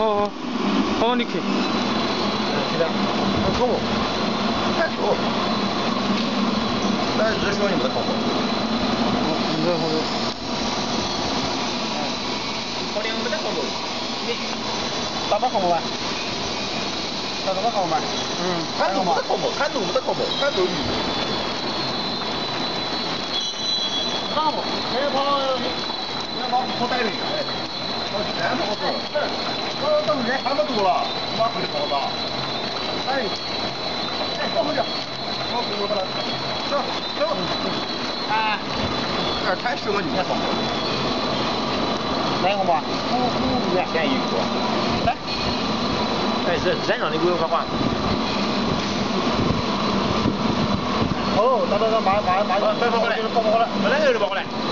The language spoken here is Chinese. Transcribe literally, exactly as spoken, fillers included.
好好，好好你开。 这边，我靠，太丑。但是只是说你们的靠谱。 你这好多。 好两没得靠谱。你打把靠谱吧？打把靠谱吧？嗯。 看懂没得靠谱，看懂没得靠谱，看懂你。 干不？开跑，开跑不带领哎。我全跑走。我等人看不住了，马上就跑了。哎，哎，过回去。我过去了。走走。哎，这太适合你开跑了。哪个嘛？五五元便宜多。来。哎，是山上的给我快换。哦，等等等，马马马，别跑过来，跑过来，本来就是跑过来。